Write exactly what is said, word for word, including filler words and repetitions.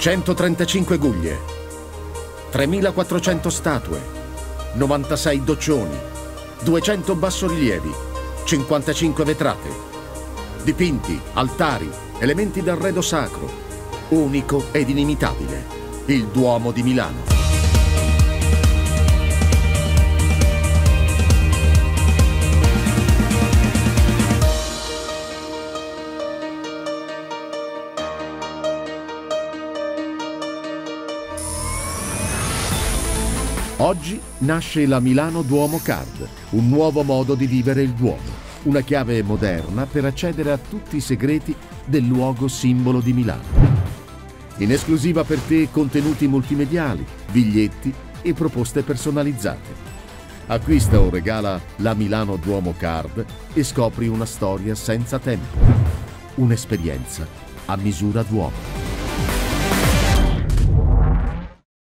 centotrentacinque guglie, tremilaquattrocento statue, novantasei doccioni, duecento bassorilievi, cinquantacinque vetrate, dipinti, altari, elementi d'arredo sacro, unico ed inimitabile, il Duomo di Milano. Oggi nasce la Milano Duomo Card, un nuovo modo di vivere il Duomo, una chiave moderna per accedere a tutti i segreti del luogo simbolo di Milano. In esclusiva per te contenuti multimediali, biglietti e proposte personalizzate. Acquista o regala la Milano Duomo Card e scopri una storia senza tempo. Un'esperienza a misura d'uomo.